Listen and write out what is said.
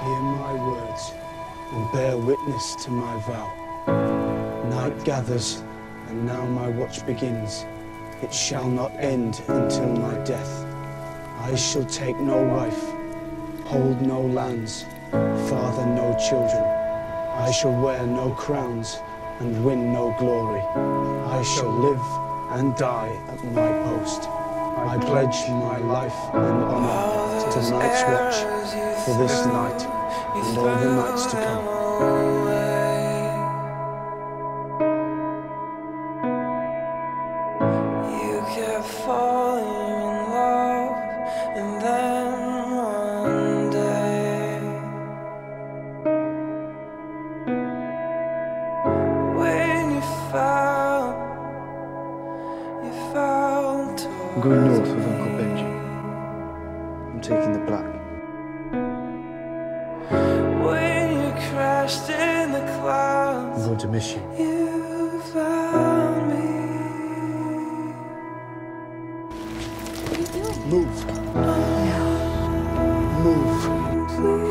Hear my words and bear witness to my vow. Night gathers, and now my watch begins. It shall not end until my death. I shall take no wife, hold no lands, father no children. I shall wear no crowns and win no glory. I shall live and die at my post. I pledge my life and honor to the night's watch for this night and all the nights to come. You kept falling in love, and then one day, when you fell to I'm going north with Uncle Benji. I'm taking the black. when you crashed in the I'm clouds, going to miss you. you found me. Move. Move.